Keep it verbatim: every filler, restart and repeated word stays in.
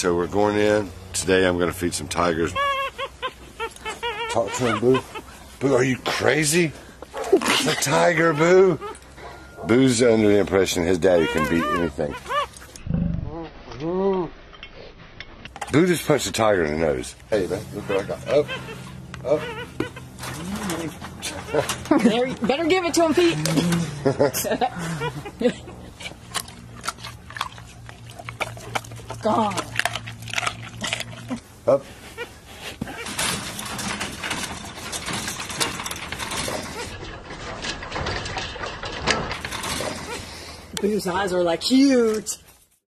so we're going in. Today I'm going to feed some tigers. Talk to him, Boo. Boo, are you crazy? It's a tiger, Boo. Boo's under the impression his daddy can beat anything. Boo just punched a tiger in the nose. Hey, man, look what I got. Up, up. There, you better give it to him, Pete. Gone. Up. Boo's eyes are like huge.